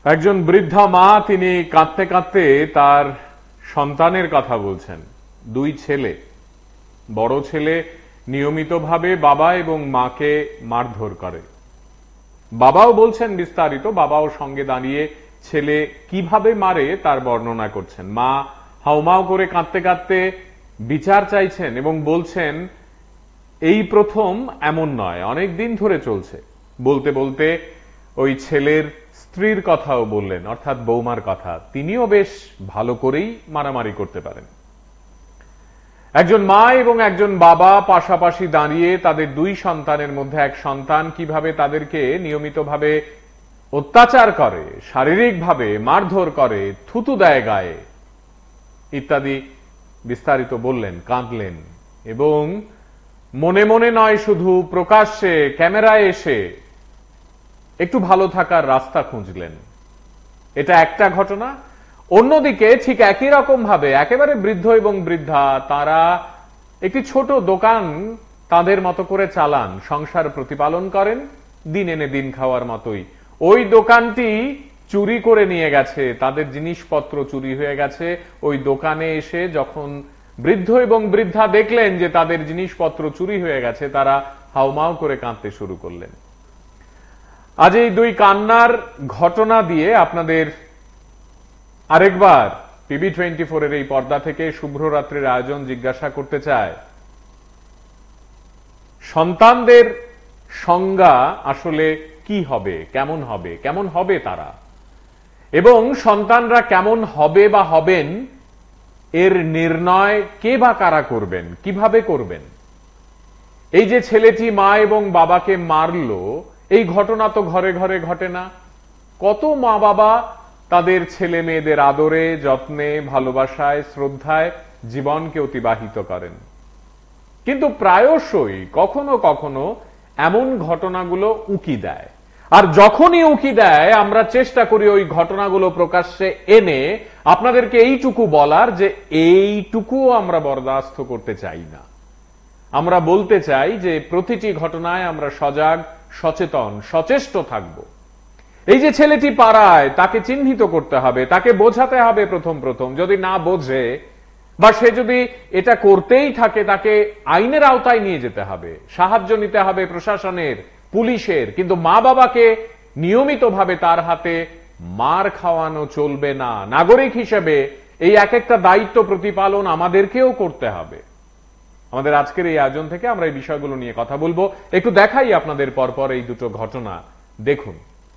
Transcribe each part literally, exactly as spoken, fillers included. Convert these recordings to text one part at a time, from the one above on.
একজন বৃদ্ধা মা তিনি কাঁদতে কাঁদতে তার সন্তানের কথা বলছেন। দুই ছেলে, বড় ছেলে নিয়মিতভাবে বাবা এবং মাকে মারধর করে। বাবাও বলছেন বিস্তারিত, বাবাও সঙ্গে দাঁড়িয়ে ছেলে কিভাবে মারে তার বর্ণনা করছেন। মা হাউমাউ করে কাঁদতে কাঁদতে বিচার চাইছেন এবং বলছেন এই প্রথম এমন নয়, অনেক দিন ধরে চলছে। বলতে বলতে ওই ছেলের স্ত্রীর কথাও বললেন, অর্থাৎ বৌমার কথা। তিনিও বেশ ভালো করেই মারামারি করতে পারেন। একজন মা এবং একজন বাবা পাশাপাশি দাঁড়িয়ে তাদের দুই সন্তানের মধ্যে এক সন্তান কিভাবে তাদেরকে নিয়মিতভাবে অত্যাচার করে, শারীরিকভাবে মারধর করে, থুতু দেয় গায়ে ইত্যাদি বিস্তারিত বললেন, কাঁদলেন এবং মনে মনে নয় শুধু প্রকাশ্যে ক্যামেরায় এসে একটু ভালো থাকার রাস্তা খুঁজলেন। এটা একটা ঘটনা। অন্যদিকে ঠিক একই রকম ভাবে একেবারে বৃদ্ধ এবং বৃদ্ধা তারা একটি ছোট দোকান তাদের মতো করে চালান, সংসার প্রতিপালন করেন দিন এনে দিন খাওয়ার মতোই। ওই দোকানটি চুরি করে নিয়ে গেছে, তাদের জিনিসপত্র চুরি হয়ে গেছে। ওই দোকানে এসে যখন বৃদ্ধ এবং বৃদ্ধা দেখলেন যে তাদের জিনিসপত্র চুরি হয়ে গেছে, তারা হাউমাউ করে কাঁদতে শুরু করলেন। আজ এই দুই কান্নার ঘটনা দিয়ে আপনাদের আরেকবার টিভি টোয়েন্টি ফোর এর এই পর্দা থেকে শুভ্র রাত্রির আয়োজন জিজ্ঞাসা করতে চায়, সন্তানদের সংজ্ঞা আসলে কি হবে, কেমন হবে, কেমন হবে তারা, এবং সন্তানরা কেমন হবে বা হবেন এর নির্ণয় কে বা কারা করবেন, কিভাবে করবেন? এই যে ছেলেটি মা এবং বাবাকে মারল, এই ঘটনা তো ঘরে ঘরে ঘটে না। কত মা বাবা তাদের ছেলে মেয়েদের আদরে, যত্নে, ভালোবাসায়, শ্রদ্ধায় জীবনকে অতিবাহিত করেন, কিন্তু প্রায়শই কখনো কখনো এমন ঘটনাগুলো উকি দেয়। আর যখনই উকি দেয় আমরা চেষ্টা করি ওই ঘটনাগুলো প্রকাশ্যে এনে আপনাদেরকে এইটুকু বলার যে এইটুকুও আমরা বরদাস্ত করতে চাই না। আমরা বলতে চাই যে প্রতিটি ঘটনায় আমরা সজাগ, সচেতন, সচেষ্ট থাকব। এই যে ছেলেটি পাড়ায়, তাকে চিহ্নিত করতে হবে, তাকে বোঝাতে হবে প্রথম প্রথম। যদি না বোঝে বা সে যদি এটা করতেই থাকে, তাকে আইনের আওতায় নিয়ে যেতে হবে, সাহায্য নিতে হবে প্রশাসনের, পুলিশের। কিন্তু মা বাবাকে নিয়মিতভাবে তার হাতে মার খাওয়ানো চলবে না। নাগরিক হিসেবে এই এক একটা দায়িত্ব প্রতিপালন আমাদেরকেও করতে হবে। আমাদের আজকের এই আয়োজন থেকে আমরা এই বিষয়গুলো নিয়ে কথা বলবো। একটু দেখাই আপনাদের পরপর এই দুটো ঘটনা, দেখুন।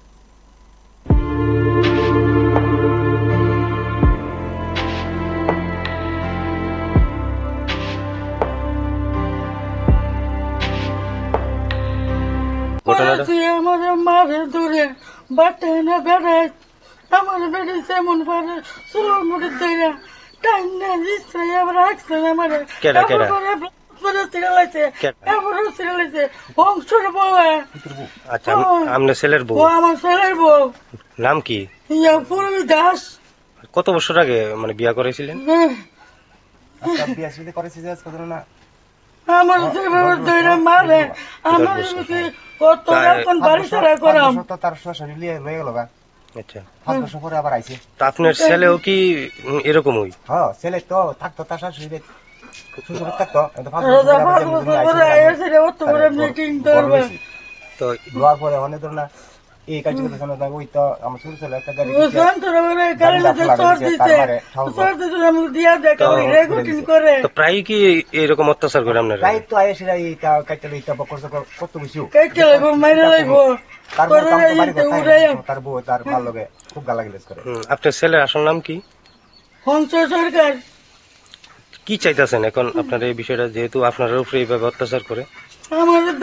আমার মারে ধরে বাটায় না বেড়ায়, আমার বেড়ে যেমন পারে চুলোর মুড়ে ধরে টাইম না দিচ্ছে, আবার রাখছে আমার ছেলের বউ। আমার ছেলের বউ নাম কি? পূর্বী দাস। কত বছর আগে মানে বিয়া করেছিলেন? আমার যেভাবে ধরে মারে, আমার কত এখন বাড়ি ছাড়া করাম। আপনার ছেলেও কি এরকমই? হ্যাঁ, ছেলে তো থাকতো তার শাশুড়ি থাকতো তো দেওয়ার পরে অনেক ধরনের এই কার্যক্রম ওই তো আমার ছোট ছেলে একটা গাড়ি প্রায় কি এরকম অত্যাচার করে আপনার? প্রায় তো আয়েসিরা এই কাইটালে ইটা বকর সকর কত বেশি তার বউ তার ভালো লাগে, খুব গালাগালিজ করে। আপনার ছেলের আসল নাম কি? হংস সরকার। কি চাইতেছেন এখন আপনার এই বিষয়টা, যেহেতু আপনার উপরে এইভাবে অত্যাচার করে? আমাদের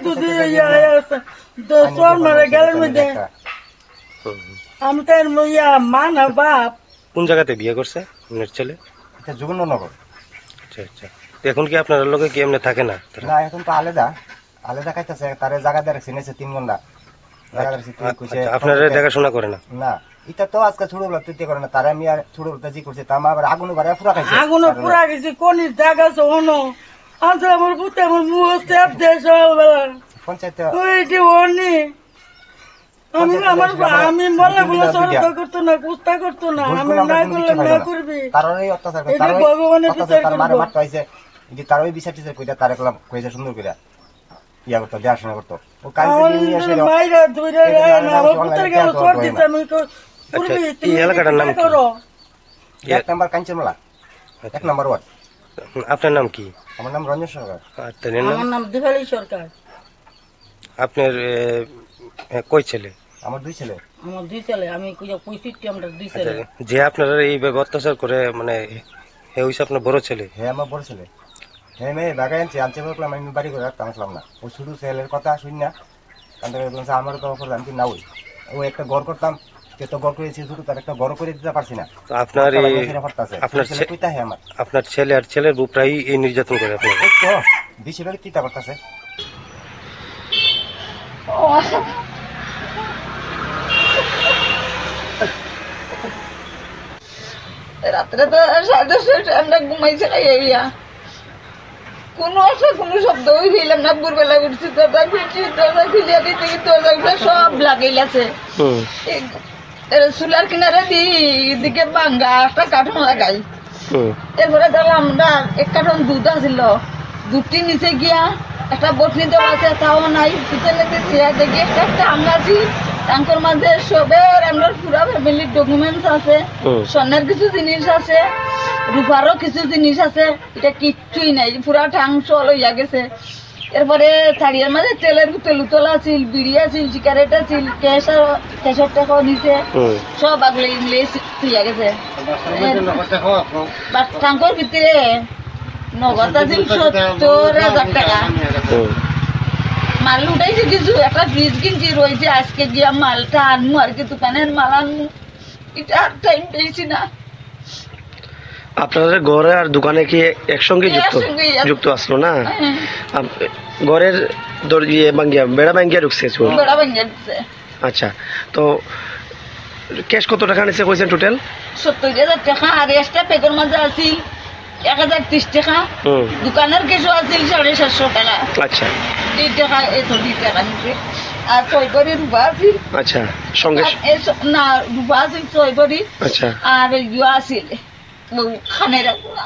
আমি তার মা না বাপ। কোন জায়গাতে বিয়ে করছে আপনার ছেলে? যোগেন্দ্রনগর। আচ্ছা আচ্ছা। এখন কি আপনার লোকে কি এমনি থাকে না? না, এখন তো আলাদা আলাদা খাইতেছে। তার জায়গা দিয়ে চিনেছে তিন ঘন্টা। আপনারা দেখাশোনা করে না? না, এটা তো আজকে ছোটবেলা তুই করে না। তারা আমি আর ছোটবেলা জি করছে, তা আবার আগুন ঘরে পুরা খাইছে। আগুন পুরা গেছে কোন জায়গা শোনো। আজ আমার পুতে আমার মুখ চাপ দেয় সকালবেলা। পঞ্চায়েত আমি আমার আমি বলে বলে সরকার করতো না কুস্তা করতো না আমি না করলে না করবি তারই অত্যাচার করে এটা তারই ভগবানের বিচার অত্যাচার তার মারে করবো। মারতে হইছে যে তারই বিচার টিচার কইটা তার একলা কইছে সুন্দর কইরা ইয়া করতো দেখাশোনা করতো ও কাল আমার থেকে নিয়ে আসে মাইরা ধরে না আমার পুত্রের গেল সর দিতে আমি আচ্ছা, এই এলাকাটার নাম কি? এক নাম্বার কাঞ্চনমালা এক নাম্বার ওয়ার্ড। আপনার নাম কি? আমার নাম রঞ্জন সরকার। আর তাদের নাম? আমার নাম দিবালি সরকার। আপনার এ, কয় ছেলে? আমার দুই ছেলে। আমার দুই ছেলে আমি পঁয়ষট্টি আমরা দুই আচ্ছা, ছেলে। যে আপনারা এইভাবে অত্যাচার করে মানে হে হইছে আপনার বড় ছেলে? হ্যাঁ আমার বড় ছেলে। হ্যাঁ মেয়ে বাগায় আনছে আনছে বললাম আমি বাড়ি করে রাখতাম আসলাম না ও শুধু ছেলের কথা শুন না কারণ বলছে আমার তো অফার আমি না ওই ও একটা ঘর করতাম সে তো ঘর করেছি শুধু তার একটা ঘর করে দিতে পারছি না। তো আপনার এই আপনার ছেলে ছে- কইতা হ্যাঁ আমার আপনার ছেলে আর ছেলের বউ প্রায় এই নির্যাতন করে আপনার? এই তো বেশি করে চিন্তা করতেছে। রাত্রে তো সাড়ে দশটা আমরা ঘুমাইছে খাইয়া কোনো আসা কোনো শব্দ ওই হইলাম না ভোরবেলা উঠছি দরজা খুলছি দরজা খুলিয়া দিতে দরজা উঠে সব লাগাইলাছে চুলার কিনারে দি এদিকে বাঙ্গা একটা কার্টুন লাগাই এরপরে দেখলাম আমরা এক কার্টুন দুধ আসিল দুধটি নিচে গিয়া একটা বটনি দেওয়া আছে তাও নাই পিছনে চেয়ার দেখি একটা টাঙ্গ আছি টাঙ্কর মাঝে সবের আমরা পুরা ফ্যামিলির ডকুমেন্টস আছে স্বর্ণের কিছু জিনিস আছে রূপারও কিছু জিনিস আছে এটা কিচ্ছুই নাই পুরা টাং চল হইয়া গেছে। এরপরে থাড়িয়ার মাঝে তেলের তেল উতলা আছিল বিড়ি আছিল সিগারেট আছিল ক্যাশার ক্যাশার টাকাও নিছে সব আগলে ইংলে হইয়া গেছে। টাঙ্কর ভিতরে নগদ আছিল সত্তর হাজার টাকা মাল উঠাইছে কিছু একটা ফ্রিজ কিনছি রয়েছে আজকে গিয়া মালটা আনমু আর কি দোকানের মাল আনমু এটা আর টাইম পেয়েছি না। আপনাদের ঘরে আর দোকানে কি একসঙ্গে যুক্ত একসঙ্গেই আছে। যুক্ত আসলো না? হ্যাঁ, আপ- ঘরের দর- ইয়ে ভাঙ্গিয়া বেড়া ভাঙ্গিয়া ঢুকছে চোর। বেড়া ভেঙে দিচ্ছে আচ্ছা, তো ক্যাশ কত টাকা নিছে কইছেন টোটাল? সত্তর হাজার টাকা আর এক্সট্রা পেকের মাঝে আছিল এক হাজার ত্রিশ টাকা হুম, দোকানের কিছু আছিল সাড়ে সাতশো টাকা আচ্ছা এই টাকা এত দুই টাকা নিছে আর ছয় ভরি রূপা আছিল আচ্ছা, সঙ্গে আর এস- না রূপা আছিল ছয় ভরি আচ্ছা, আর ইয়া আছিল ও খানের গুণা।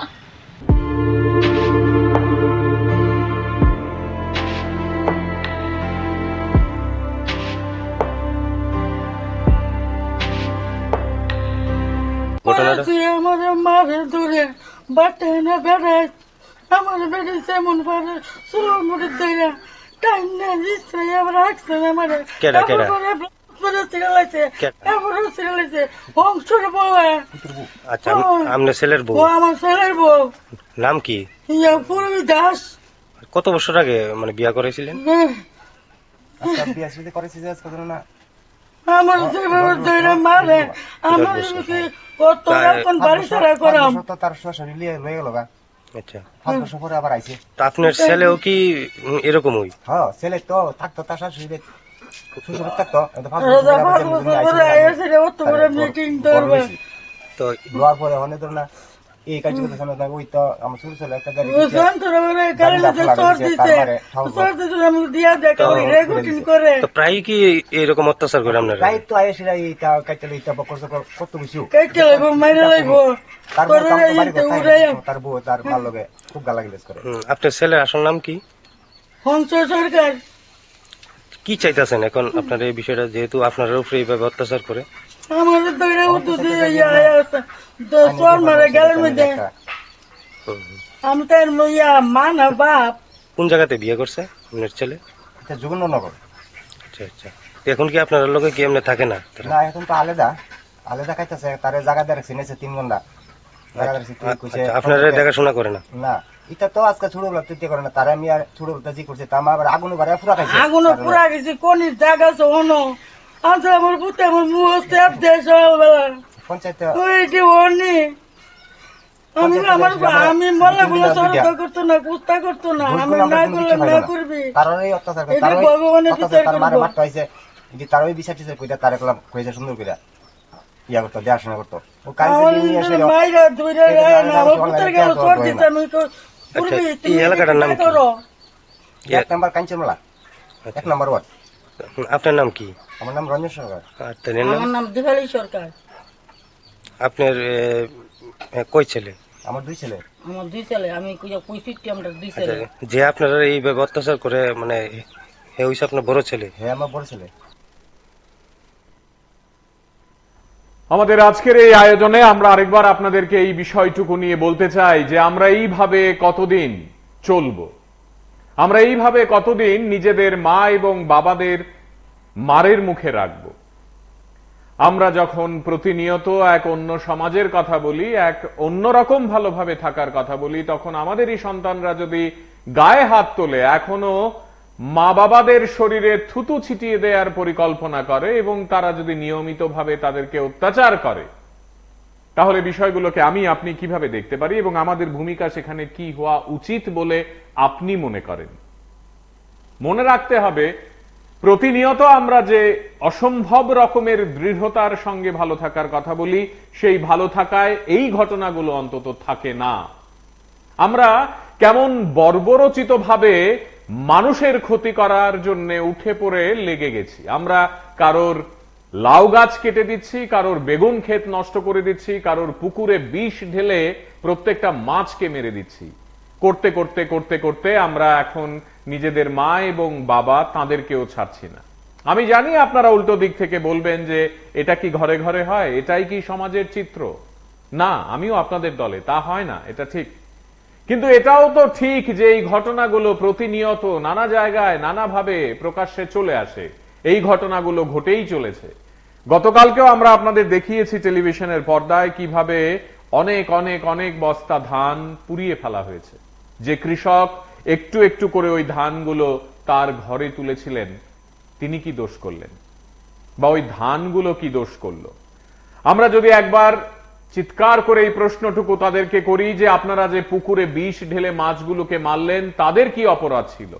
ঘটনাটা আমার মারে ধরে বাটে না বেড়ায় আমার বেড়ে সেমন পারে ষোলো মুড়ি দেয়া টাইম না দিচ্ছে আবার রাখছে না মানে কেডা, কেডা? সিগালাইছে কেডা? এবারও সিগালাইছে বংশর বউ আচ্ছা, আম- আপনার ছেলের বউ ও আমার ছেলের বউ নাম কি? ইয়া পূর্বী দাস। কত বছর আগে মানে বিয়া করেছিলেন? হ্যাঁ, আচ্ছা বিয়া শুরু করেছি যে আজকে ধরো না আমার ছেলের ধরে মারে আমার কি কত এখন বাড়ি ছাড়া করাম তো তার শ্বশুর লিয়ে রয়ে গেল গা আচ্ছা, পাঁচ বছর পরে আবার আইছে। তা আপনার ছেলেও কি উম, এরকমই? হ্যাঁ ছেলে তো থাকতো তার শাশুড়ি শ্বশুর থাকতো কিন্তু পাঁচ বছর রোজা পরে আবার পাঁচ যেমন বছর আইছে পরে আইসে রে অত বড় মিটিং করবে তো রোয়ার পরে অনেক ধর না এই কাজ করতেছে না ওই তো আমার ছোট ছেলে একটা গাড়ি দিছে, ওজন তোর বলে গাড়ি যে চোর দিছে চোর দিছে আমি দিয়া দেখা ওই রেগুটিং করে তো প্রায় কি এরকম অত্যাচার করে আপনারা? তাই তো আইসিরা এইটা কাইতে এইটা বকর সকর কত কিছু কেটে লাইব মাইরা লাইব তার বউ তোর কাম তো বাড়ি ইতে কোথায় উড়াইয়া তার বউ তার মাল লগে খুব গালাগালিজ করে। হুম, আপনার ছেলের আসল নাম কি? হংস সরকার। কি চাইতেছেন এখন আপনার এই বিষয়টা যেহেতু আপনার উপরে এইভাবে অত্যাচার করে? আমাদের দইরা উঠু দিয়ে ইয়া আছে চোর মারে গেলের মধ্যে হুম, হুম। আমি তার ইয়া মা না বাপ কোন জায়গাতে বিয়ে করছে আপনার ছেলে? এটা যোগেন্দ্রনগর। আচ্ছা আচ্ছা, তো এখন কি আপনার লোকে কি এমনি থাকে না তারা? না এখন তো আলাদা আলাদা খাইতেছে তারে জায়গা দিয়ে রাখছি নিয়েছে তিন ঘন্টা জায়গা দিয়ে রাখছি, তুই কইছে আচ্ছা, আপনারা দেখাশোনা করে না? না এটা তো আজকে ছোটবেলা তুই করে না তারে আমি আর ছোটবেলা জি করছে তা আমার আগুন বাড়ে পুরা খাইছে আগুন পুরা গেছে কোনির জায়গা আছে অনো আনছে আমার পুতে আমার মুখ স্টেপ দিয়ে সকালবেলা পঞ্চায়েতে ওইটি অনি আমি আমার আমি বলে বলে সরকার করতো না কুস্তা করতো না আমি না করলে না করবি তারই অত্যাচার করে এটা তারই ভগবানের অত্যাচার বিচার তার মারে করবো। মারতে হইছে যে তারই বিচার টিচার কইটা তার একলা কইছে সুন্দর কইরা ইয়া করতো দেখাশোনা করতো ও কাল আমার থেকে নিয়ে আসে মাইরা ধরে না আমার পুত্রের গেল সর দিতে আমি আচ্ছা, এই এলাকাটার নাম কি? এক নাম্বার কাঞ্চনমালা এক নাম্বার ওয়ার্ড। হুম, আপনার নাম কি? আমার নাম রঞ্জন সরকার। আর তাদের নাম? আমার নাম দিবালী সরকার। আপনার এ, এ, কয় ছেলে? আমার দুই ছেলে। আমার দুই ছেলে, আমি পঁয়ষট্টি, আমরা দুই আচ্ছা, ছেলে। যে আপনারা এইভাবে অত্যাচার করে, মানে হে হইছে আপনার বড় ছেলে? হ্যাঁ, আমার বড় ছেলে। আমাদের আজকের এই আয়োজনে আমরা আরেকবার আপনাদেরকে এই বিষয়টুকু নিয়ে বলতে চাই যে আমরা এইভাবে কতদিন চলব, আমরা এইভাবে কতদিন নিজেদের মা এবং বাবাদের মারের মুখে রাখব। আমরা যখন প্রতিনিয়ত এক অন্য সমাজের কথা বলি, এক অন্যরকম ভালোভাবে থাকার কথা বলি, তখন আমাদেরই সন্তানরা যদি গায়ে হাত তোলে, এখনো মা বাবাদের শরীরে থুতু ছিটিয়ে দেওয়ার পরিকল্পনা করে এবং তারা যদি নিয়মিতভাবে তাদেরকে অত্যাচার করে, তাহলে বিষয়গুলোকে আমি আপনি কিভাবে দেখতে পারি এবং আমাদের ভূমিকা সেখানে কি হওয়া উচিত বলে আপনি মনে করেন? মনে রাখতে হবে, প্রতিনিয়ত আমরা যে অসম্ভব রকমের দৃঢ়তার সঙ্গে ভালো থাকার কথা বলি, সেই ভালো থাকায় এই ঘটনাগুলো অন্তত থাকে না। আমরা কেমন বর্বরচিত ভাবে মানুষের ক্ষতি করার জন্য উঠে পড়ে লেগে গেছি। আমরা কারোর লাউ গাছ কেটে দিচ্ছি, কারোর বেগুন ক্ষেত নষ্ট করে দিচ্ছি, কারোর পুকুরে বিষ ঢেলে প্রত্যেকটা মাছকে মেরে দিচ্ছি। করতে করতে করতে করতে আমরা এখন নিজেদের মা এবং বাবা তাদেরকেও ছাড়ছি না। আমি জানি আপনারা উল্টো দিক থেকে বলবেন যে এটা কি ঘরে ঘরে হয়, এটাই কি সমাজের চিত্র? না, আমিও আপনাদের দলে, তা হয় না, এটা ঠিক। কিন্তু এটাও তো ঠিক যে এই ঘটনাগুলো প্রতিনিয়ত নানা জায়গায় নানাভাবে প্রকাশ্যে চলে আসে। এই ঘটনাগুলো ঘটেই চলেছে। গতকালকেও আমরা আপনাদের দেখিয়েছি টেলিভিশনের পর্দায় কিভাবে অনেক অনেক অনেক বস্তা ধান পুড়িয়ে ফেলা হয়েছে। যে কৃষক একটু একটু করে ওই ধানগুলো তার ঘরে তুলেছিলেন, তিনি কি দোষ করলেন? বা ওই ধানগুলো কি দোষ করলো? আমরা যদি একবার চিৎকার করে এই প্রশ্নটুকু তাদেরকে করি যে আপনারা যে পুকুরে বিষ ঢেলে মাছগুলোকে মারলেন, তাদের কি অপরাধ ছিল?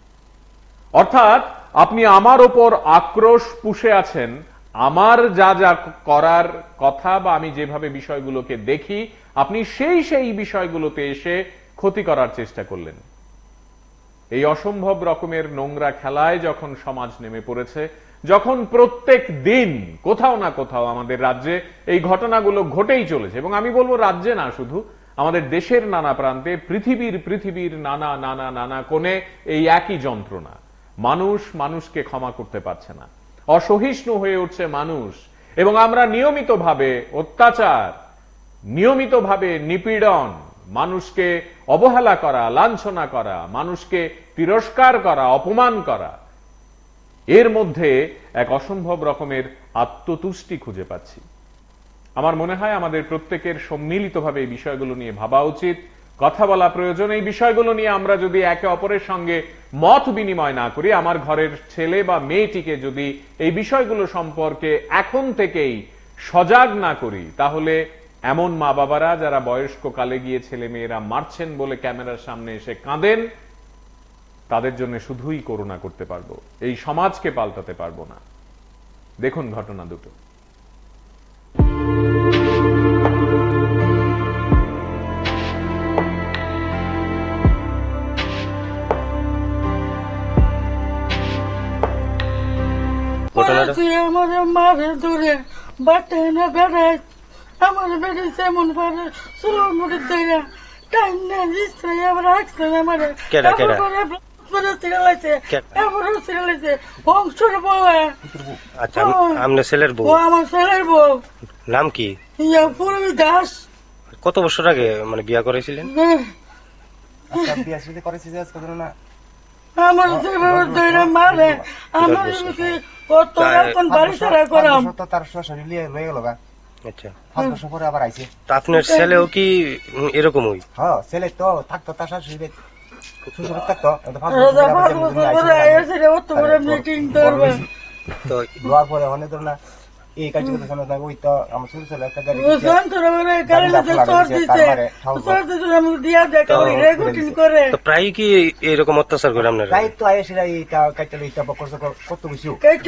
অর্থাৎ আপনি আমার ওপর আক্রোশ পুষে আছেন, আমার যা যা করার কথা বা আমি যেভাবে বিষয়গুলোকে দেখি, আপনি সেই সেই বিষয়গুলোতে এসে ক্ষতি করার চেষ্টা করলেন। এই অসম্ভব রকমের নোংরা খেলায় যখন সমাজ নেমে পড়েছে, যখন প্রত্যেক দিন কোথাও না কোথাও আমাদের রাজ্যে এই ঘটনাগুলো ঘটেই চলেছে, এবং আমি বলবো রাজ্যে না, শুধু আমাদের দেশের নানা প্রান্তে, পৃথিবীর পৃথিবীর নানা নানা নানা কোণে এই একই যন্ত্রণা। মানুষ মানুষকে ক্ষমা করতে পারছে না, অসহিষ্ণু হয়ে উঠছে মানুষ, এবং আমরা নিয়মিতভাবে অত্যাচার, নিয়মিতভাবে নিপীড়ন, মানুষকে অবহেলা করা, লাঞ্ছনা করা, মানুষকে তিরস্কার করা, অপমান করা, এর মধ্যে এক অসম্ভব রকমের আত্মতুষ্টি খুঁজে পাচ্ছি। আমার মনে হয় আমাদের প্রত্যেকের সম্মিলিতভাবে এই বিষয়গুলো নিয়ে ভাবা উচিত, কথা বলা প্রয়োজন। এই বিষয়গুলো নিয়ে আমরা যদি একে অপরের সঙ্গে মত বিনিময় না করি, আমার ঘরের ছেলে বা মেয়েটিকে যদি এই বিষয়গুলো সম্পর্কে এখন থেকেই সজাগ না করি, তাহলে এমন মা বাবারা যারা বয়স্ক কালে গিয়ে ছেলে মেয়েরা মারছেন বলে ক্যামেরার সামনে এসে কাঁদেন, তাদের জন্য শুধুই করুণা করতে পারবো, এই সমাজকে পাল্টাতে পারবো না। দেখুন ঘটনা দুটো। আমার মারে ধরে বাটে না বেড়ায়, আমার বেড়েছে এমন ভাবে চুলোর মুড়ি ধরে টাইম না দিচ্ছে, আবার রাখছে না আমার আচ্ছা, আপনার ছেলের বউ? আমার ছেলের বউ। নাম কি? পূর্বী দাস। কত বছর আগে মানে বিয়া করেছিলেন? বিয়া শুরু করেছি যে আজকে ধরো না, আমার ধরে মারে, আমার কত এখন বাড়ি ছাড়া করাম। তার শরীর রয়ে গেল গা। আচ্ছা, পাঁচ বছর পরে আবার আইছে। আপনার ছেলেও কি এরকমই? হ্যাঁ, ছেলে তো থাকতো তার শাশুড়ি শ্বশুর থাকতো, তো দেওয়ার পরে অনেক ধর না এই কাজ করতে ওই তো আমার ছোট ছেলে একটা গাড়ি প্রায় কি এরকম অত্যাচার করে আপনার? প্রায় তো আয়েসিরা এইটা কাইতে লইতা বকরছ কত বেশি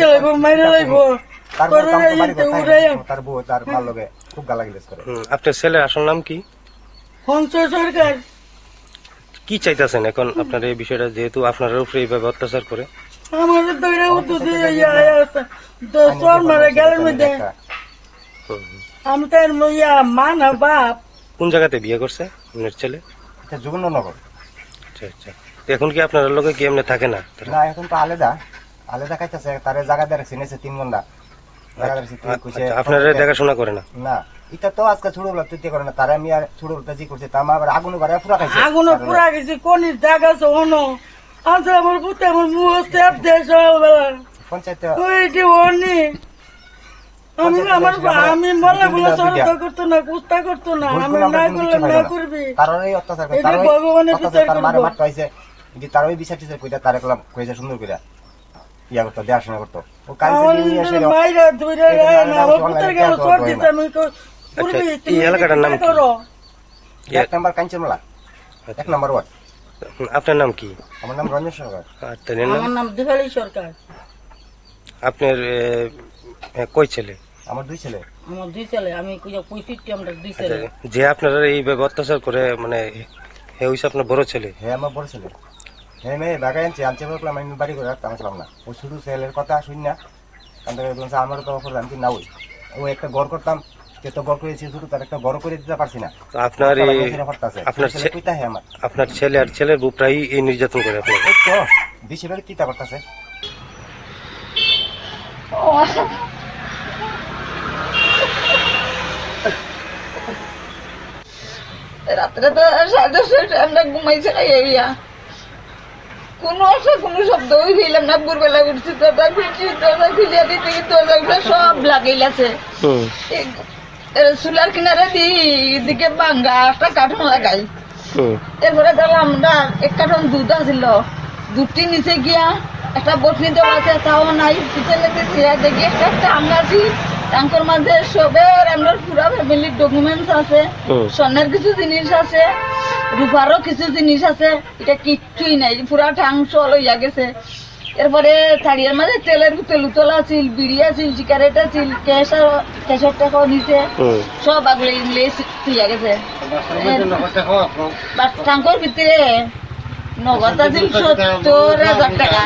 তার বউ তার ভালো লাগে, খুব গালাগালি করে। আপনার ছেলের আসল নাম কি? হংস সরকার। কি চাইতেছেন এখন আপনার এই বিষয়টা, যেহেতু আপনার উপরে এইভাবে অত্যাচার করে? আমার দইরা উঠু দিয়ে ইয়া আছে তো চল মারা গেলের মধ্যে আমি তার ইয়া মা না বাপ। কোন জায়গাতে বিয়ে করছে আপনার ছেলে? এটা যোগেন্দ্রনগর। আচ্ছা আচ্ছা, তো এখন কি আপনার লোকে কি এমনি থাকে না? না এখন তো আলাদা আলাদা খাইতেছে, তারে জায়গা দিয়ে রাখছে নিয়েছে তিন ঘন্টা জায়গা দিয়ে রাখছে, তুই কইছে আপনারা দেখাশোনা করে না? না এটা তো আজকে ছোটবেলা তুই করে না, তারে আমি আর ছোটবেলা জি করছে, তা আমার আগুনে বাড়া পুরা খাইছে, আগুনে পুরা গেছে কোনির জায়গা আছে হনো আজ আমার পুতে আমার মুখ চাপ দেয় সকালবেলা পঞ্চায়েত ওই যে অনি আমি আমার আমি বলে বলে সরকার করতো না কুস্তা করতো না, আমি না করলে না করবি কারণ এই অত্যাচার করে, এটা ভগবানের বিচার তার মারে করবো। মারতে হইছে যে তার ওই বিচার টিচার কইটা তারে কলাম কইছে সুন্দর কইরা ইয়া করতো, দেখাশোনা করতো। ও কাল আমার নিয়ে এসে মাইরা ধরে না আমার পুতের গেল সর দিতে আমি করবি এই এলাকাটার নাম কি? করো এক নাম্বার কাঞ্চনমালা, এক নাম্বার ওয়ার্ড। আপনার নাম কি? আমার নাম রঞ্জন সরকার। আর তার নাম? আমার নাম দিঘালি সরকার। আপনার এ, কই ছেলে? আমার দুই ছেলে। আমার দুই ছেলে, আমি পঁয়ষট্টি আমরা দুই আচ্ছা, ছেলে। যে আপনারা এইভাবে অত্যাচার করে মানে হে হইছে আপনার বড় ছেলে? হ্যাঁ আমার বড় ছেলে। হ্যাঁ মেয়ে বাগায় আনছে আনছে বললাম আমি বাড়ি করে রাখতাম আসলাম না, ও শুধু ছেলের কথা শুন না কারণ আমারও তো অফার আমি না ওই ও একটা গড় করতাম, সে তো গড় করেছি শুধু তার একটা গড় করে দিতে পারছি না। তো আপনার এই আপনার ছেলে কইতা হ্যাঁ আমার আপনার ছেলে আর ছেলের বউ প্রায় এই নির্যাতন করে আপনার? এই তো বেশি বেলা চিন্তা করতেছে। রাত্রে তো সাড়ে দশটা আমরা ঘুমাইছে খাইয়া কোনো আসা কোনো শব্দ হইলাম না, ভোরবেলা উঠছি দরজা খুলছি দরজা খুলিয়া দিতে দরজাগুলো সব লাগাইলাছে, চুলার কিনারে দি এদিকে ভাঙ্গা একটা কার্টন লাগাই, এরপরে দেখলাম না এক কার্টন দুধ আছিল, দুধটি নিচে গিয়া একটা বটনি দেওয়া আছে তাও নাই, পিছনে দেখি একটা একটা আঙ্গাছি ট্যাঙ্কর মাঝে সবের আমরা পুরা ফ্যামিলির ডকুমেন্টস আছে, স্বর্ণের কিছু জিনিস আছে, রূপারও কিছু জিনিস আছে, এটা কিচ্ছুই নাই, পুরা ট্যাঙ্ক লইয়া গেছে। এরপরে থাড়িয়ার মাঝে তেলের তেল উতলা আছিল, বিড়ি আছিল, সিগারেট আছিল, ক্যাশার ক্যাশের টাকাও নিছে, সব আগলে ইংলে তুইয়া গেছে। ট্যাঙ্কর ভিতরে নগদ আছিল সত্তর হাজার টাকা,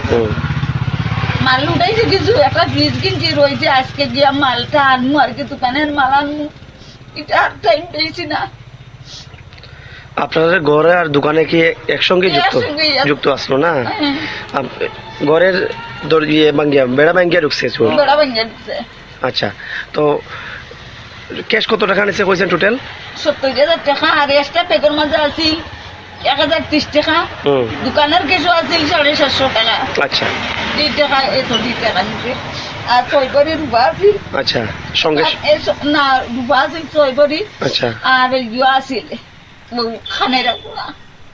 মাল উঠাইছে কিছু, একটা ফ্রিজ কিনছি রয়েছে, আজকে গিয়া মালটা আনমু আর কি দোকানের মাল আনমু, এটা আর টাইম পেয়েছি না। আপনাদের ঘরে আর দোকানে কি একসঙ্গে যুক্ত যুক্ত আসলো না? ঘরের ইয়ে ভাঙ্গিয়া বেড়া ভাঙ্গিয়া ঢুকছে? বেড়া ভাঙ্গিয়া ঢুকছে। আচ্ছা, তো ক্যাশ কত টাকা নিচ্ছে কইছেন টোটাল? সত্তর হাজার টাকা, আর এক্সট্রা পেকের মাঝে আছিল এক হাজার ত্রিশ টাকা, দোকানের কিছু আছিল সাড়ে সাতশো টাকা। আচ্ছা, দুই টাকা এতো দুই টাকা নিচ্ছে, আর ছয় ভরি রূপা আছিল। আচ্ছা, সঙ্গে না রূপা আছিল ছয় ভরি। আচ্ছা, আর ইয়ে আছিল খানের গুলা।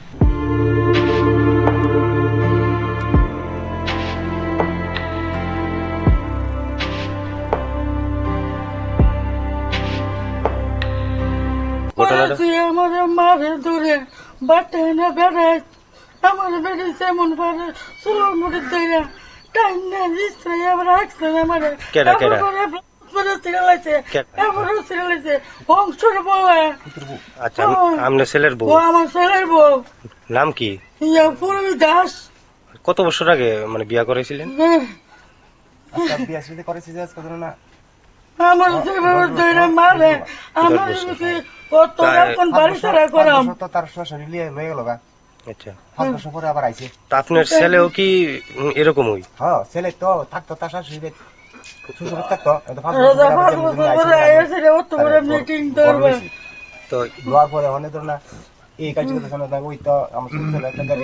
আমার মারে ধরে বাটে না বেড়ায়, আমার বেড়ে সেমন পারে ষোলো মুড়ি ধরে টাইম না দিচ্ছে আবার রাখছে না আমারে, আপনার ছেলের বউ? আমার ছেলের বউ। নাম কি? পূর্বী দাস। কত বছর আগে মানে বিয়া করেছিলেন? আমার ধরে মারে, আমার কত এখন বাড়ি ছাড়া করাম। আপনার ছেলেও কি এরকমই? হ্যাঁ ছেলে তো থাকতো তার শাশুড়ি শ্বশুর থাকতো, তো দেওয়ার পরে অনেক ধর না এই কাজ করতে ওই তো আমার ছেলে একটা গাড়ি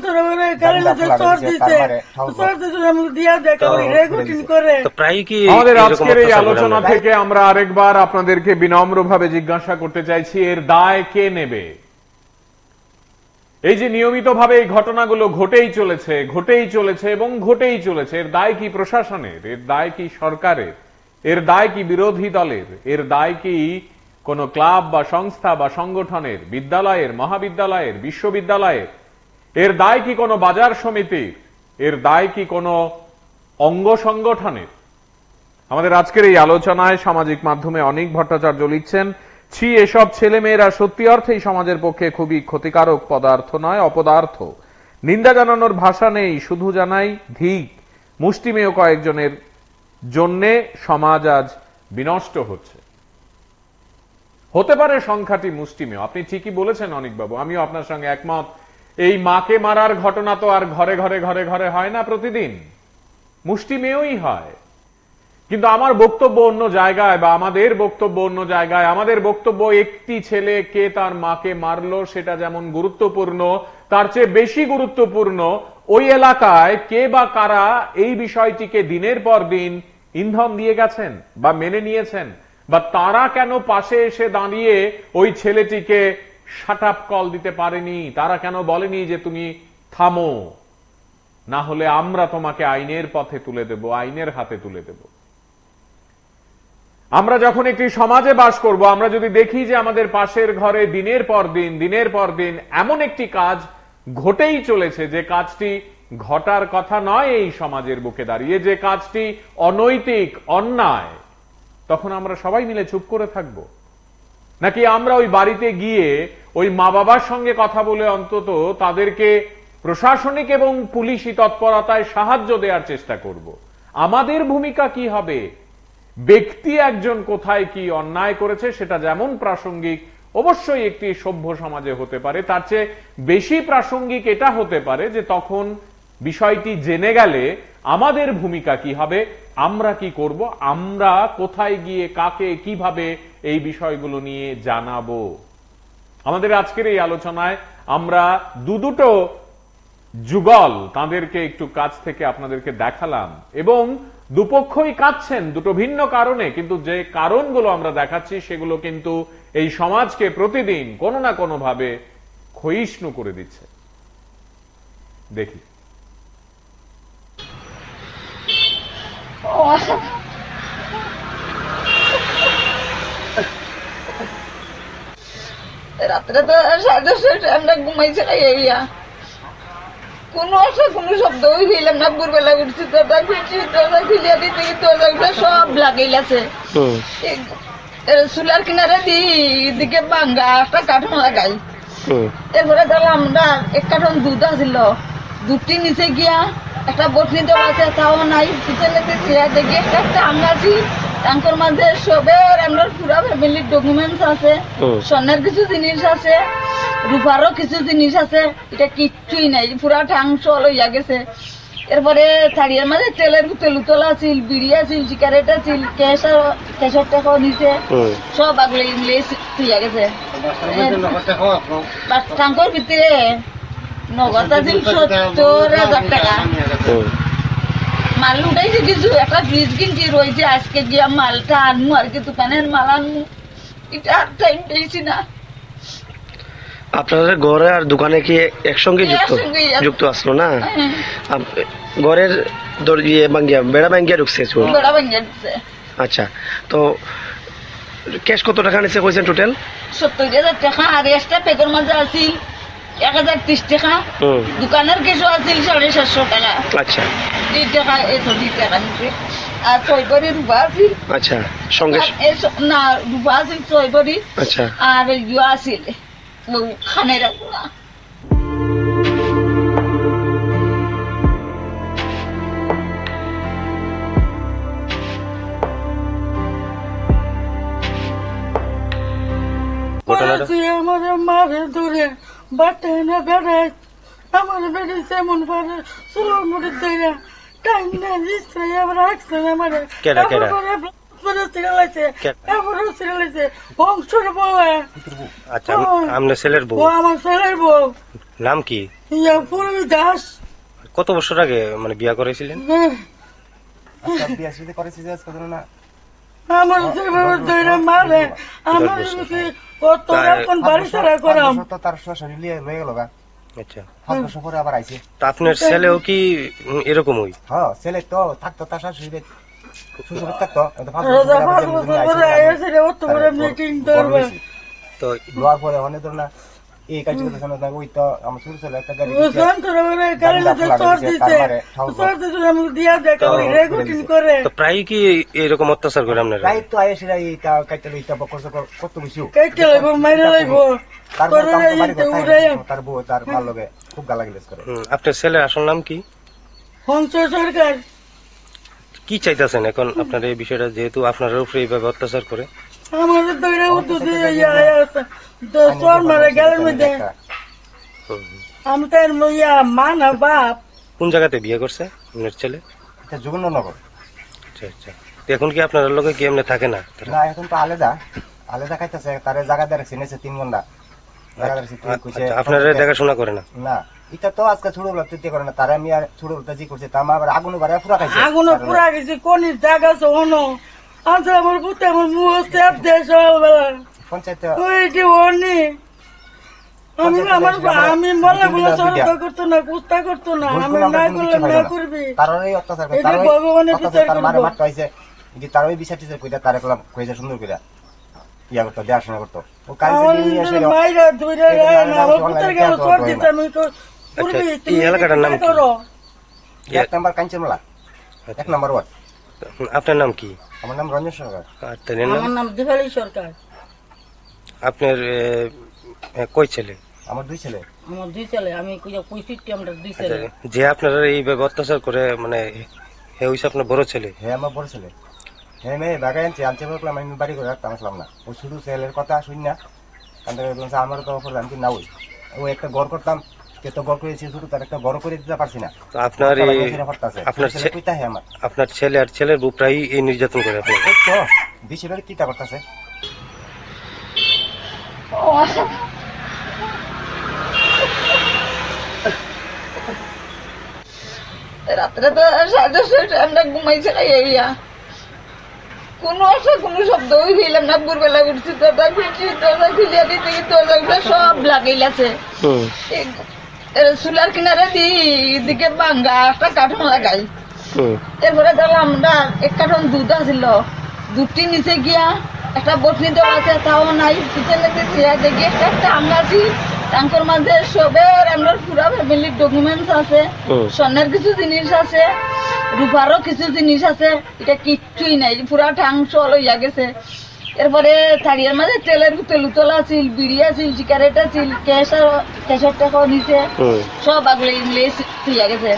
প্রায় কি আমাদের আজকের এই আলোচনা থেকে আমরা আরেকবার আপনাদেরকে বিনম্রভাবে জিজ্ঞাসা করতে চাইছি, এর দায় কে নেবে? এই যে নিয়মিতভাবে এই ঘটনাগুলো ঘটেই চলেছে ঘটেই চলেছে এবং ঘটেই চলেছে, এর দায় কি প্রশাসনের? এর দায় কি সরকারের? এর দায় কি বিরোধী দলের? এর দায় কি কোন ক্লাব বা সংস্থা বা সংগঠনের, বিদ্যালয়ের, মহাবিদ্যালয়ের, বিশ্ববিদ্যালয়ের? এর দায় কি কোনো বাজার সমিতির? এর দায় কি কোনো অঙ্গ সংগঠনের? আমাদের আজকের এই আলোচনায় সামাজিক মাধ্যমে অনেক ভট্টাচার্য লিখছেন, ছি এসব ছেলে মেয়েরা সত্যি অর্থেই সমাজের পক্ষে খুবই ক্ষতিকারক পদার্থ নয় অপদার্থ। নিন্দা জানানোর ভাষা নেই, শুধু জানাই ধিক। মুষ্টিমেয় কয়েকজনের জন্যে সমাজ আজ বিনষ্ট হচ্ছে। হতে পারে সংখ্যাটি মুষ্টিমেয়, আপনি ঠিকই বলেছেন অনিকবাবু, আমিও আপনার সঙ্গে একমত। এই মাকে মারার ঘটনা তো আর ঘরে ঘরে ঘরে ঘরে হয় না প্রতিদিন, মুষ্টিমেয়ই হয়। কিন্তু আমার বক্তব্য অন্য জায়গায়, বা আমাদের বক্তব্য অন্য জায়গায়। আমাদের বক্তব্য একটি ছেলে কে তার মাকে মারলো সেটা যেমন গুরুত্বপূর্ণ, তার চেয়ে বেশি গুরুত্বপূর্ণ ওই এলাকায় কে বা কারা এই বিষয়টিকে দিনের পর দিন ইন্ধন দিয়ে গেছেন বা মেনে নিয়েছেন, বা তারা কেন পাশে এসে দাঁড়িয়ে ওই ছেলেটিকে শাট আপ কল দিতে পারেনি, তারা কেন বলেনি যে তুমি থামো, না হলে আমরা তোমাকে আইনের পথে তুলে দেব, আইনের হাতে তুলে দেব। আমরা যখন একটি সমাজে বাস করব, আমরা যদি দেখি যে আমাদের পাশের ঘরে দিনের পর দিন দিনের পর দিন এমন একটি কাজ ঘটেই চলেছে, যে কাজটি ঘটার কথা নয় এই সমাজের বুকে দাঁড়িয়ে, যে কাজটি অনৈতিক, অন্যায়, তখন আমরা সবাই মিলে চুপ করে থাকব? নাকি আমরা ওই বাড়িতে গিয়ে ওই মা বাবার সঙ্গে কথা বলে অন্তত তাদেরকে প্রশাসনিক এবং পুলিশি তৎপরতায় সাহায্য দেওয়ার চেষ্টা করব? আমাদের ভূমিকা কি হবে? ব্যক্তি একজন কোথায় কি অন্যায় করেছে সেটা যেমন প্রাসঙ্গিক অবশ্যই একটি সভ্য সমাজে হতে পারে, তার চেয়ে বেশি প্রাসঙ্গিক এটা হতে পারে যে তখন বিষয়টি জেনে গেলে আমাদের ভূমিকা কি হবে, আমরা কি করব, আমরা কোথায় গিয়ে কাকে কিভাবে এই বিষয়গুলো নিয়ে জানাবো। আমাদের আজকের এই আলোচনায় আমরা দু দুটো যুগল তাদেরকে একটু কাছ থেকে আপনাদেরকে দেখালাম, এবং দুপক্ষই কাঁদছেন দুটো ভিন্ন কারণে, কিন্তু যে কারণগুলো আমরা দেখাচ্ছি সেগুলো কিন্তু এই সমাজকে প্রতিদিন কোনো না কোনো ভাবে ক্ষয়িষ্ণু করে দিচ্ছে। দেখি। রাত্রে তো সাড়ে দশটা আমরা ঘুমাইছি না, ইয়া কোন আসা কোনো শব্দ ওই হইলাম না। ভোরবেলা উঠছি, দরজা খুলছি, দরজা খুলিয়া দিতে দরজা সব লাগাইলাছে। চুলার কিনারে দি দিকে বাঙ্গা একটা কার্টন লাগাই, এরপরে দেখলাম আমরা এক কার্টন দুধ আসিল, দুধটি নিচে গিয়া একটা বটনি দেওয়া আছে, তাও নাই। পিছনে দেখি একটা একটা আমরা আছি, ট্যাঙ্কর মাঝে সবের আমরা পুরা ফ্যামিলির ডকুমেন্টস আছে, স্বর্ণের কিছু জিনিস আছে, রূপারও কিছু জিনিস আছে, এটা কিচ্ছুই নাই, পুরা ট্যাঙ্ক লইয়া গেছে। এরপরে থাড়িয়ার মাঝে তেলের তেল উতলা আছিল, বিড়ি আছিল, সিগারেট আছিল, ক্যাশার ক্যাশের টাকাও নিচে, সব আগলে মিলে থইয়া গেছে। ট্যাঙ্কর ভিতরে নগদ আছিল সত্তর হাজার টাকা। মাল উঠাইছে কিছু, একটা ফ্রিজ কিনছি রয়েছে, আজকে গিয়া মালটা আনমু আর কি, দোকানের মাল আনমু, এটা আর টাইম পেয়েছি না। আপনাদের ঘরে আর দোকানে কি একসঙ্গে যুক্ত যুক্ত আসলো না? ঘরের ইয়ে ভাঙ্গিয়া বেড়া ভাঙ্গিয়া ঢুকছে? বেড়া ভাঙ্গিয়া ঢুকছে। আচ্ছা, তো ক্যাশ কত টাকা নিচ্ছে কইছেন টোটাল? সত্তর হাজার টাকা, আর এক্সট্রা পেগের মাঝে আছিল এক হাজার ত্রিশ টাকা, দোকানের কিছু আছিল সাড়ে সাতশো টাকা। আচ্ছা, এই টাকা এতো দুই টাকা নিচ্ছে। আর ছয় বড়ি রূপা আছিল। আচ্ছা, সঙ্গে না রূপা আছিল ছয় বড়ি। আচ্ছা, আর ইয়ে আছিল খানের গুণা। আমার মারে ধরে বাটে না বেড়ায়, আমার বেড়ে যেমন পারে চুলোর মুড়ি ধরে টাইম না দিচ্ছে, আবার রাখছে না আমারে, ছেলের বউ। আমার ছেলের বউ নাম কি? পূর্বী দাস। কত বছর আগে মানে বিয়া করেছিলেন? আমার ধরে মারে, আমার বাড়ি ছাড়া করাম। আচ্ছা, আবার আইছে। আপনার ছেলেও কি এরকমই? হ্যাঁ, ছেলে তো থাকতো তার শাশুড়ি শ্বশুর থাকতো, তো লোয়ার পরে অনেক ধর না এই কাজ করতেছে না, ওই তো আমার ছোট ছেলে একটা গাড়ি ও যন্ত্র করে গাড়ি মধ্যে চর দিছে, চর দিছে আমি দিয়া দেখে ওই রেগুটিন করে। তো প্রায় কি এরকম অত্যাচার করে আপনারা? প্রায় তো আয়েসেরা এই কাইতে লইতা বকর সকর কত বেশি কাইতে লাগবো, মাইরে লাগবো, তারপর তোরে এইতে উড়ে তার বউ তার মার লগে খুব গালাগালিজ করে। হুম, আপনার ছেলের আসল নাম কি? হংস সরকার। কি চাইতেছেন এখন আপনার এই বিষয়টা, যেহেতু আপনার উপরে এইভাবে অত্যাচার করে? আমাদের দইরা উঠতে দিয়ে ইয়া আছে তো চর মারে গালের মধ্যে। হুম, হুম। আমি তার ইয়া মা না বাপ। কোন জায়গাতে বিয়ে করছে আপনার ছেলে? এটা যোগেন্দ্রনগর। আচ্ছা আচ্ছা। তো এখন কি আপনার লোকে কি এমনি থাকে না? না এখন তো আলাদা আলাদা খাইতেছে, তারে জায়গা দিয়ে রাখছে নিয়েছে তিন ঘন্টা জায়গা দিয়ে রাখছে। আচ্ছা, আপনারা দেখাশোনা করে না? না, এটা তো আজকে ছোটবেলা তৃতীয় করে না, তারা আমি আর ছোটবেলা জি করছে তা আবার আগুন বাড়া পুরা খাইছে। আগুনে পুরা গেছে, কোনির জায়গা আছে হনো আচ্ছা আমার পুতে আমার মুখ চাপ দেয় সকালবেলা পঞ্চায়েত ওই যে অনি আমি আমার আমি বলে বলে সরকার করতো না, কুস্তা করতো না, আমি না করলে না করবি। তারা এই অত্যাচার করে, এটা তারা ভগবানের বিচার তার মারে করবো। মারতে হয়েছে যে তারা ওই বিচার টিচার কইরা তারা কলাম কইছে সুন্দর কইরা ইয়া করতো, দেখাশোনা করতো। ও কালকে মাইরা ধুইরা রায় না আমার পুতের গেল চর দিতে আমি তো করবি। এই এলাকাটার নাম কি? এক নাম্বার কাঞ্চনমালা, এক নাম্বার ওয়ার্ড। আপনার নাম কি? আমার নাম রঞ্জন সরকার। আর তাদের নাম? আমার নাম দীপালি সরকার। আপনার এ, কই ছেলে? আমার দুই ছেলে। আমার দুই ছেলে, আমি পঁয়ষট্টি আমরা দুই ছেলে। আচ্ছা, যে আপনারা এইভাবে অত্যাচার করে মানে হে হইছে আপনার বড় ছেলে? হ্যাঁ আমার বড় ছেলে। হ্যাঁ মেয়ে বাগায় আনছি, আনতে বললাম আমি বাড়ি করে রাখতাম আসলাম না। ও শুধু ছেলের কথা শুন না, কারণ আমার তো অফার আমি না ওই ও একটা ঘর করতাম, কে তো ঘর করেছি শুধু তার একটা ঘর করে দিতে পারছি না। তো আপনার এই আপনার ছেলে কইতা হ্যাঁ আমার আপনার ছেলে আর ছেলের বউ প্রায় এই নির্যাতন করে আপনাকে? তো বেশিরভাগ চিন্তা করতেছে। রাত্রে তো সাড়ে দশটা আমরা ঘুমাইছে খাইয়া কোনো আসা কোনো শব্দ হইলাম না। ভোরবেলা উঠছি দরজা খুলছি, দরজা খুলিয়া দিতে দরজাগুলো সব লাগাইলাছে। চুলার কিনারে দিকে ভাঙ্গা একটা কার্টন লাগাই। এরপরে দেখলাম না এক কার্টন দুধ আছিল, দুধটি নিচে গিয়া একটা বটনি দেওয়া আছে তাও নাই। পিছনে দেখি একটা টাং আছে, টাঙ্কর মাঝে সবের আমার পুরা ফ্যামিলির ডকুমেন্টস আছে, স্বর্ণের কিছু জিনিস আছে, রূপারও কিছু জিনিস আছে, এটা কিচ্ছুই নাই, পুরা টাং চল হইয়া গেছে। এরপরে থাড়িয়ার মাঝে তেলের বোতল উতল আছিল, বিড়ি আছিল, সিগারেট আছিল, ক্যাশ ক্যাশের টাকাও নিছে, সব আগলে ইংলে হইয়া গেছে।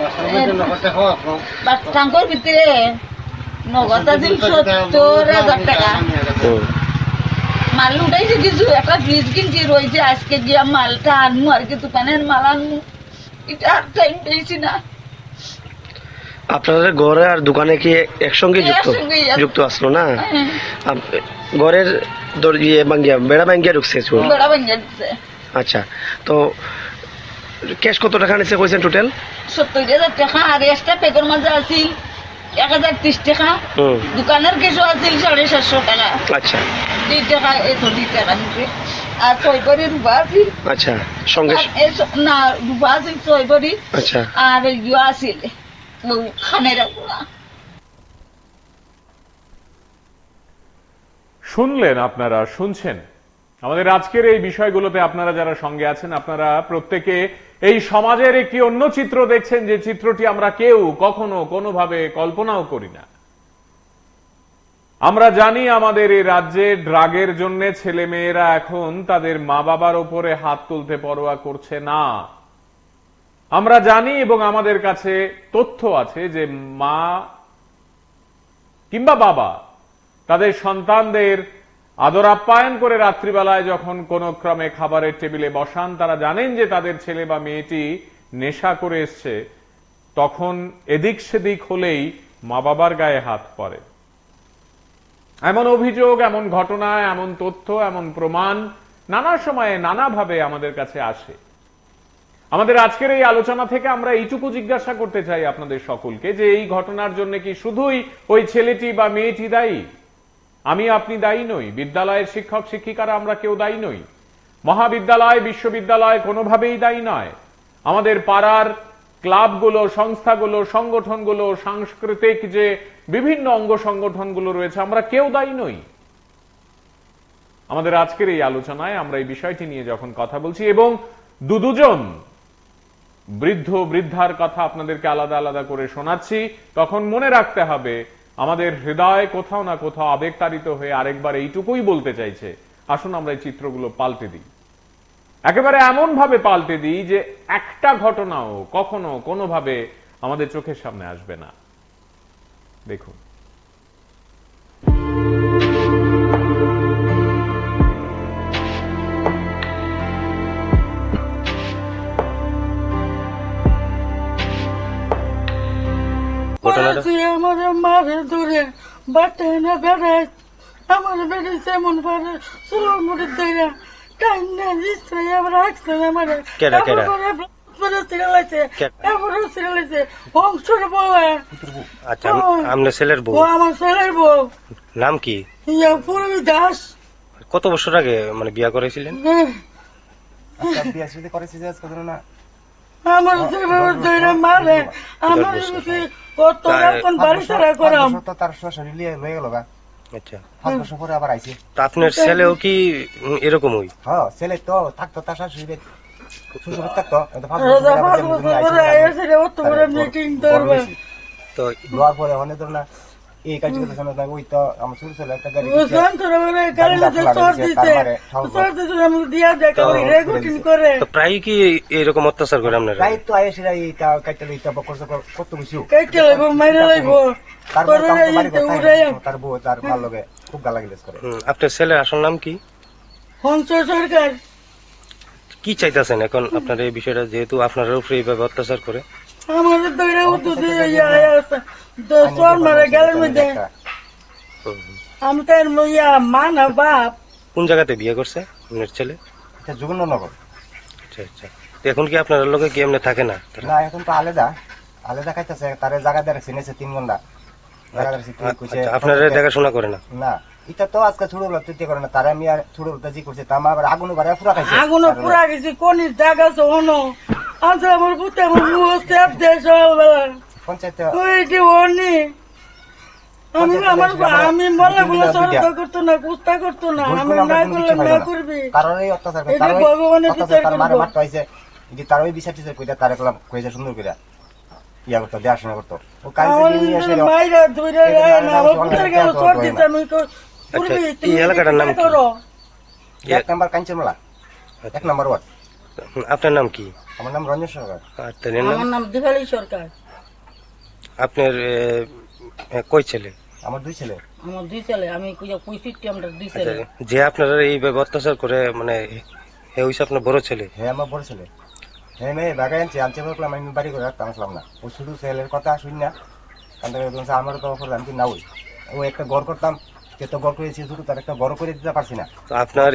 টাঙ্কর ভিতরে নগদ আছিল সত্তর হাজার টাকা। মাল উঠাইছে কিছু, একটা ফ্রিজ কিনছি রয়েছে, আজকে গিয়া মালটা আনমু আর কি, দোকানের মাল আনমু, এটা আর টাইম পেয়েছি না। আপনাদের ঘরে আর দোকানে কি একসঙ্গে যুক্ত যুক্ত আসলো না? ঘরের ইয়ে ভাঙ্গিয়া বেড়া ভাঙ্গিয়া ঢুকছে? বেড়া ভাঙ্গিয়া ঢুকছে। আচ্ছা, তো ক্যাশ কত টাকা নিচ্ছে কইছেন টোটাল? সত্তর হাজার টাকা, আর একটা পেকের মাঝে আছিল এক হাজার ত্রিশ টাকা, দোকানের কিছু আছিল সাড়ে সাতশো টাকা। আচ্ছা, দুই টাকা এতো দুই টাকা নিচ্ছে। আর ছয় ভরি রূপা আছিল। আচ্ছা, সঙ্গে না রূপা আছিল ছয় ভরি। আচ্ছা, আর ইয়ে আছিল খানের। শুনলেন, আপনারা শুনছেন আমাদের আজকের এই বিষয়গুলোতে আপনারা যারা সঙ্গে আছেন, আপনারা প্রত্যেকে এই সমাজের একটি অন্য চিত্র দেখছেন, যে চিত্রটি আমরা কেউ কখনো কোনোভাবে কল্পনাও করি না। আমরা জানি আমাদের এই রাজ্যে ড্রাগের জন্য ছেলে মেয়েরা এখন তাদের মা বাবার উপরে হাত তুলতে পরোয়া করছে না। আমরা জানি এবং আমাদের কাছে তথ্য আছে যে মা কিংবা বাবা তাদের সন্তানদের আদর আপ্যায়ন করে রাত্রিবেলায় যখন কোন ক্রমে খাবারের টেবিলে বসান, তারা জানেন যে তাদের ছেলে বা মেয়েটি নেশা করে এসছে, তখন এদিক সেদিক হলেই মা বাবার গায়ে হাত পড়ে। এমন অভিযোগ, এমন ঘটনা, এমন তথ্য, এমন প্রমাণ নানা সময়ে নানাভাবে আমাদের কাছে আসে। আমাদের আজকের এই আলোচনা থেকে আমরা এইটুকু জিজ্ঞাসা করতে চাই আপনাদের সকলকে, যে এই ঘটনার জন্য কি শুধুই ওই ছেলেটি বা মেয়েটি দায়ী? আমি আপনি দায়ী নই, বিদ্যালয়ের শিক্ষক শিক্ষিকারা আমরা কেউ দায়ী নই, মহাবিদ্যালয় বিশ্ববিদ্যালয় কোনোভাবেই দায়ী নয়, আমাদের পাড়ার ক্লাবগুলো, সংস্থাগুলো, সংগঠনগুলো, সাংস্কৃতিক যে বিভিন্ন অঙ্গ সংগঠনগুলো রয়েছে, আমরা কেউ দায়ী নই। আমাদের আজকের এই আলোচনায় আমরা এই বিষয়টি নিয়ে যখন কথা বলছি এবং দু দুজন বৃদ্ধ বৃদ্ধার কথা আপনাদেরকে আলাদা আলাদা করে শোনাচ্ছি, তখন মনে রাখতে হবে আমাদের হৃদয় কোথাও না কোথাও আবেগতাড়িত হয়ে আরেকবার এইটুকুই বলতে চাইছে, আসুন আমরা এই চিত্রগুলো পাল্টে দিই, একেবারে এমন ভাবে পাল্টে দিই যে একটা ঘটনাও কখনো কোনোভাবে আমাদের চোখের সামনে আসবে না। দেখুন, আমার মারে ধরে বাটে না বেড়ায়, আমার বেড়ে যেমন পারে ষোলো মুড়ি ধরে টাইম না দিচ্ছে, আবার রাখছে না আমার ছেলের বউ। আমার ছেলের বউ নাম কি? পূর্বী দাস। কত বছর আগে মানে বিয়া করেছিলেন? আমার যেভাবে মারে আমার কত এখন বাড়ি ছাড়া করাম। আচ্ছা, পাঁচ বছর পরে আবার আইছে। আপনার ছেলেও কি এরকমই? হ্যাঁ, ছেলে তো থাকতো তার শাশুড়ি শ্বশুর থাকতো, তো দেওয়ার পরে অনেক ধর না এই কাজ করতে শোনা ওই তো আমার ছোট ছেলে একটা গাড়ি প্রায় কি এরকম অত্যাচার করে আপনার? প্রায় তো আয় সেটা এইটা কাটতে লইতে বকর সকর কত কিছু তার বউ তার ভালো লাগে, খুব গালাগালিজ করে। আপনার ছেলের আসল নাম কি? হংস সরকার। কি চাইতেছেন এখন আপনার এই বিষয়টা, যেহেতু আপনার উপরে এইভাবে অত্যাচার করে? আমাদের দইরা উঠতে চল মারে গালের মধ্যে। আমি তার ইয়া মা না বাপ। কোন জায়গাতে বিয়ে করছে আপনার ছেলে? যোগেন্দ্রনগর। আচ্ছা আচ্ছা, এখন কি আপনার লোকে কি এমনি থাকে না? না, এখন তো আলাদা আলাদা খাইতেছে, তার জায়গা দেড় চিনেছে তিন ঘন্টা। আপনার দেখাশোনা করে না? না, এটা তো আজকে ছোট তুই করে না, তারা আমি আর ছোট জি করছে, তা আমার আগুন বাড়ি পুরা খাইছে। আগুন পুরা গেছে, কোন জায়গা হনো আচ্ছা আমার পুতে আমার মুখ স্টেপ দেয় সকালবেলা পঞ্চায়েত ওইটি অনি। আমি আমার আমি বলে বলে সরকার করতো না, কুস্তা করতো না, আমি না করলে না করবি। কারণ এই অত্যাচার করে, তার তার মারে মারতে হয়েছে, যে তার ওই বিচার টিচার কইটা তার একলা কইছে সুন্দর করে ইয়া করতো, দেখাশোনা করতো। ও কাল মাইরা ধরে না আমার পুতের গেল সর দিতে আমি করবি। এই এলাকাটার নাম কি? এক নাম্বার কাঞ্চনমালা, এক নাম্বার ওয়ার্ড। আপনার নাম কি? আমার নাম রঞ্জন সরকার। আমার নাম দিঘালি সরকার। আপনার কয় ছেলে? আমার দুই ছেলে। আমার দুই ছেলে, আমি পঁয়ষট্টি আমরা দুই ছেলে। যে আপনারা এইভাবে অত্যাচার করে মানে হে হইছে আপনার বড় ছেলে? হ্যাঁ, আমার বড় ছেলে। হ্যাঁ, মেয়ে বাগায় আনছে, আনছে বললাম আমি বাড়ি করে রাখতাম আসলাম না। ও শুধু ছেলের কথা শুন না, কারণ আমার তো অফার আমি না ওই ও একটা ঘর করতাম, যত ঘর করেছি শুধু তার একটা ঘর করে দিতে পারছি না। আপনার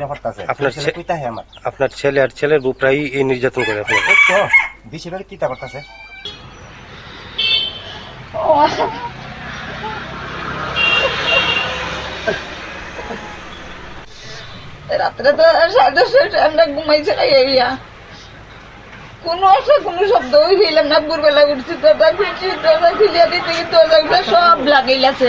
আপনার ছেলে আর ছেলের বউ প্রায় এই নির্যাতন করে আপনার তো বেশি করে কিতা করতেছে। রাত্রে তো সাড়ে দশটা আমরা ঘুমাইছে না, ইয়া কোনো কোনো শব্দ হইলাম না। ভোরবেলা উঠছি, দরজা খুলছি, দরজা খুলিয়া দিতে দরজাগুলো সব লাগাইলাছে।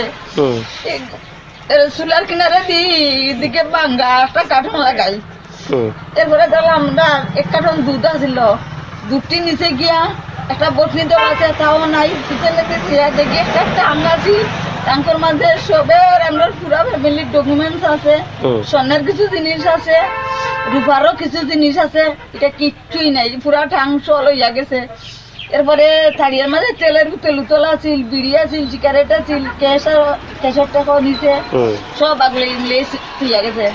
চুলার কিনারে দিকে বাঙ্গা একটা কার্টুন লাগাই। এরপরে দেখলাম না এক কার্টুন দুধ আছিল, দুধটি নিচে গিয়া একটা বটনি দেওয়া আছে, তাও নাই। পিছনে দেখি একটা টাং আছে, টাঙ্কর মাঝে সবের আমরা পুরা ফ্যামিলির ডকুমেন্টস আছে, স্বর্ণের কিছু জিনিস আছে, রূপারও কিছু জিনিস আছে, এটা কিচ্ছুই নাই, পুরা টাং সল হইয়া গেছে। এরপরে থাড়িয়ার মাঝে তেলের তেল উতলা আছিল, বিড়ি আছিল, সিগারেট আছিল, কেশর কেশর টাকাও নিছে, সব আগলে ইংলিশ হইয়া গেছে।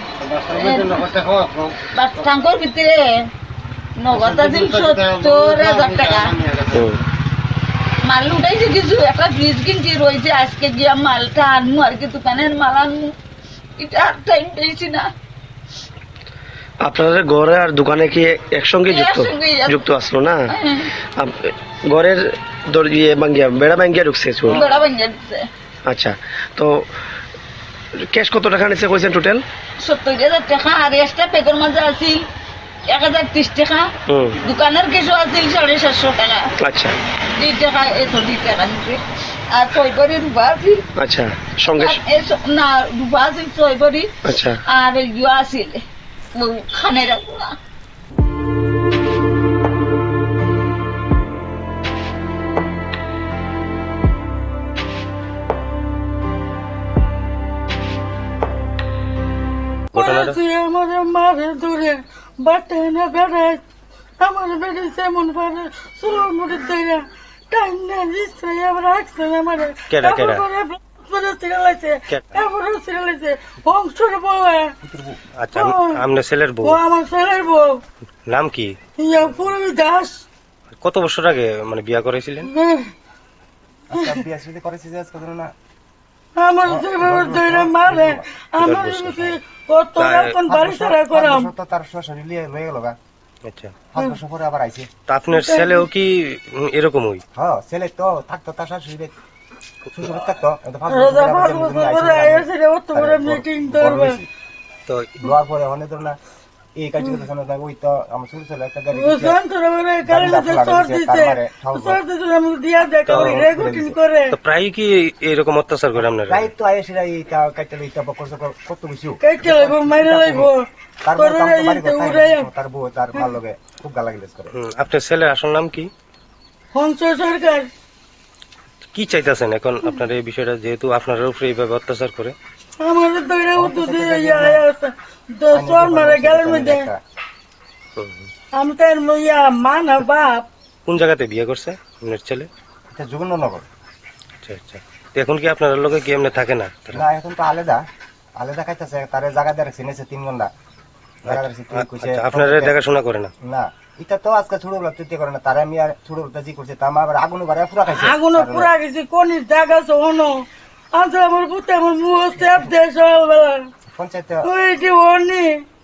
টাঙ্কর ভিতরে নগদ আছিল সত্তর হাজার টাকা। মাল উঠাইছে কিছু, একটা ফ্রিজ কিনছি রয়েছে, আজকে গিয়া মালটা আনমু আর কি, দোকানের মাল আনমু, এটা টাইম পেয়েছি না। আপনাদের ঘরে আর দোকানে কি একসঙ্গে যুক্ত যুক্ত আসলো না? ঘরের ইয়ে ভাঙ্গিয়া বেড়া ভাঙ্গিয়া ঢুকছে? বেড়া ভাঙ্গিয়া ঢুকছে। আচ্ছা, তো ক্যাশ কত টাকা নিচ্ছে কইছেন টোটাল? সত্তর হাজার টাকা। আর এক্সট্রা পেকের মাঝে আছিল এক হাজার ত্রিশ টাকা, হুম দোকানের কিছু আছিল সাড়ে সাতশো টাকা, আচ্ছা দুই টাকা এত দুই টাকা নিতে। আর ছয় ভরি রূপা আছিল, আচ্ছা সঙ্গে আর এস- না রূপা আছিল ছয় ভরি, আচ্ছা আর ইয়া আছিল ও খানের গুলা। ঘটনাটা তুই আমার মারে ধরে বাটে না বেড়াই, আমার বেড়ে যেমন পারে চুলোর মুড়ি ধরে টাইম না দিচ্ছে আবার রাখছে না আমার কেডা, কেডা? সিরিয়ালাইছে কেডা? এবারও সিরিয়ালাইছে বংশর বউ। আচ্ছা আম- আপনার ছেলের বউ ও আমার ছেলের বউ নাম কি? ইয়া পূর্বী দাস। কত বছর আগে মানে বিয়া করেছিলেন? আচ্ছা বিয়া শুরু করেছি যে আজকে ধরো না আমার যেভাবে ধরে মারে আমার কি কত এখন বাড়ি ছাড়া করাম। তো তার শ্বশুর লিয়ে লয়ে গেল গা, আচ্ছা পাঁচ বছর পরে আবার আইছে। তা আপনার ছেলেও কি উম, এরকমই? হ্যাঁ ছেলে তো থাকতো তার শাশুড়ি শ্বশুর থাকতো, কিন্তু পাঁচ বছর রোজা পরে পাঁচ আবার বছর যেমনি পরে আইছে, আইসে রে অত বড় মিটিং করবে। তো লোয়ার পরে অনেক ধরো না এই কাজ করতে শোনা যায়। ওই তো আমার ছোট ছেলে একটা গাড়ি ও সন্তর বলে কালে যে চোর দিছে চোর দিছে আমি দিয়া দেখা ওই রেগুটিং করে তো প্রায় কি এরকম অত্যাচার করে আপনারা? প্রায় তো আয়ে সেটা এইটা কাটতে এইটা বকর সকর কত বেশি কেটে লাগবো মাইরে লাগবো তার বউ তোর কাম তো বাড়ি এইতে করতে উড়াই হয় না, তার বউ তার ভালো লাগে খুব গালাগালিজ করে। হুম, আপনার ছেলের আসল নাম কি? হংস সরকার। কি চাইতেছেন এখন আপনার এই বিষয়টা, যেহেতু আপনার উপরে এইভাবে অত্যাচার করে? আমার দইরা উঠু দিয়ে ইয়া চোর মারে গেলের মধ্যে হুম, হুম। আমি তার ইয়া মা না বাপ। কোন জায়গাতে বিয়ে করছে আপনার ছেলে? এটা যোগেন্দ্রনগর। আচ্ছা আচ্ছা। তো এখন কি আপনার লোকে কি এমনি থাকে না তারা? না এখন তো আলাদা আলাদা খাইতেছে, তার জায়গা দিয়ে রাখছে নিয়েছে তিন ঘন্টা জায়গা দিয়ে রাখছে, তুই কইছে আচ্ছা, আপনারা দেখাশোনা করে না? না এটা তো আজকে ছোট বেলা তুই করে না, তারা আমি আর ছোট বেলা জি করছে তা আমার আবার আগুন বাড়া পুরা খাইছে আগুন পুরা গেছে কোন জায়গা শোনো আজ আমার পুতে আমার মুখ চাপ দিয়ে সকালবেলা পঞ্চায়েত ওই যে অনি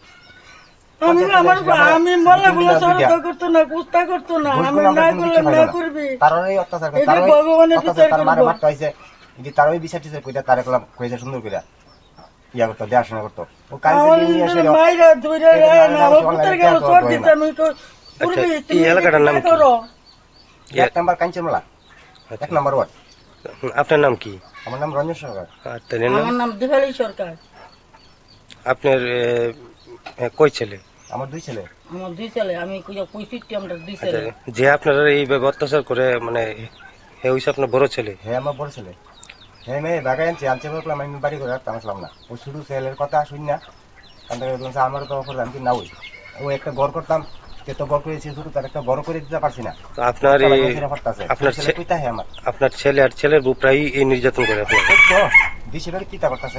আমি আমার আমি মনে বলে সরকার করতো না কুস্তা করতো না আমি না করলে না করবি তারই অত্যাচার করে, এটা তারই ভগবানের অত্যাচার, বিচার তার মারে করবো। মারতে হয়েছে, যদি তারই বিচার টিচার কইটা তার একলা কইছে সুন্দর কইরা ইয়া করতো দেখাশোনা করতো। ও কাল আমার নিয়ে আসে মাইরা ধরে না আমার পুতের গেল চোর দিতে আমি তো আচ্ছা, করবি এই তুমি এলাকাটার নাম কি? করো। এক নাম্বার কাঞ্চনমালা এক নাম্বার ওয়ার্ড। হুম, আপনার নাম কি? আমার নাম রঞ্জন সরকার। আর তাদের নাম? আমার নাম দিবালি সরকার। আপনার এ, এ, কয় ছেলে? আমার দুই ছেলে। আমার দুই ছেলে আমি পঁয়ষট্টি আমরা দুই আচ্ছা, ছেলে। যে আপনারা এইভাবে অত্যাচার করে মানে হে হইছে আপনার বড় ছেলে? হ্যাঁ আমার বড় ছেলে। হ্যাঁ মেয়ে বাগায় আনছি আনছে বললাম আমি বাড়ি করে রাখতে আসলাম না, ওই শুধু ছেলের কথা শুন না কারণ আমার তো অফার আমি না ওই ও একটা ঘর করতাম তো ঘর করেছি শুধু তার একটা ঘর করে দিতে পারছি না। তো আপনার এই আপনার ছেলে ছে- কইতা হ্যাঁ আমার আপনার ছেলে আর ছেলের বউ প্রায় এই নির্যাতন করে আপনার? তো বেশি করে কিতা করতেছে।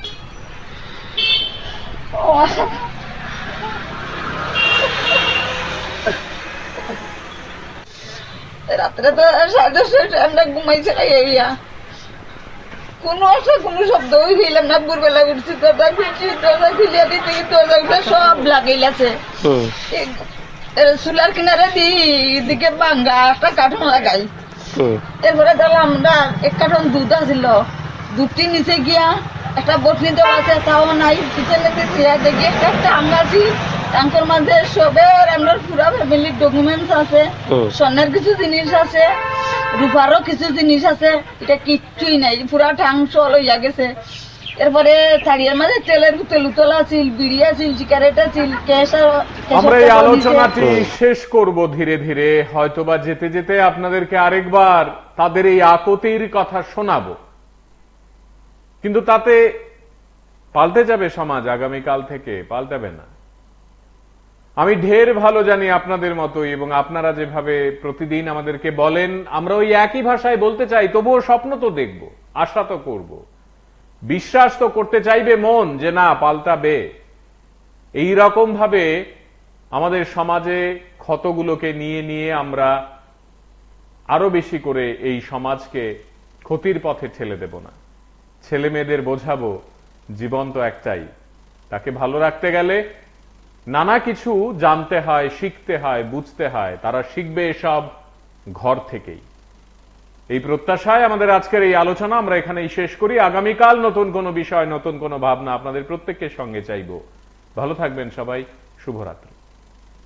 রাত্রে তো সাড়ে দশটায় ঠান্ডা ঘুমাইছে খাইয়া কোনো আসা কোনো শব্দ হইলাম না। ভোরবেলা উঠছি দরজা খুলছি, দরজা খুলিয়া দিতে দরজা উঠে সব লাগাইলাছে। হুম, চুলার কিনারে দি এদিকে বাঙ্গা একটা কার্টুন লাগাই। হুম। এরপরে দেখলাম না এক কার্টুন দুধ আছিল, দুধটি নিচে গিয়া একটা বটনি দেওয়া আছে তাও নাই, পিছনে দেখি একটা টাঙ্গ আছে, টাঙ্গের মাঝে সবের আমরা পুরা ফ্যামিলির ডকুমেন্টস আছে, হুম। স্বর্ণের কিছু জিনিস আছে, রূপারও কিছু জিনিস আছে, এটা কিচ্ছুই নাই, পুরা টাং সল হইয়া গেছে। এরপরে থাড়িয়ার মাঝে তেলের তেল উতলা আছিল, বিড়ি আছিল, সিগারেট আছিল, ক্যাশ। আমরা এই আলোচনাটি শেষ করব ধীরে ধীরে, হয়তোবা যেতে যেতে আপনাদেরকে আরেকবার তাদের এই আকুতির কথা শোনাবো, কিন্তু তাতে পাল্টে যাবে সমাজ আগামীকাল থেকে? পাল্টাবে না। আমি ঢের ভালো জানি আপনাদের মতোই, এবং আপনারা যেভাবে প্রতিদিন আমাদেরকে বলেন আমরা ওই একই ভাষায় বলতে চাই, তবুও স্বপ্ন তো দেখব, আশা তো করব, বিশ্বাস তো করতে চাইবে মন যে না পাল্টাবে। এই রকম ভাবে আমাদের সমাজে ক্ষতগুলোকে নিয়ে নিয়ে আমরা আরো বেশি করে এই সমাজকে ক্ষতির পথে ঠেলে দেব না। ছেলে মেয়েদের বোঝাবো জীবন তো একটাই, তাকে ভালো রাখতে গেলে নানা কিছু জানতে হয়, শিখতে হয়, বুঝতে হয়, তারা শিখবে এসব ঘর থেকেই। এই প্রত্যাশায় আমাদের আজকের এই আলোচনা আমরা এখানেই শেষ করি। আগামীকাল নতুন কোনো বিষয়, নতুন কোনো ভাবনা আপনাদের প্রত্যেকের সঙ্গে চাইব। ভালো থাকবেন সবাই, শুভরাত্রি।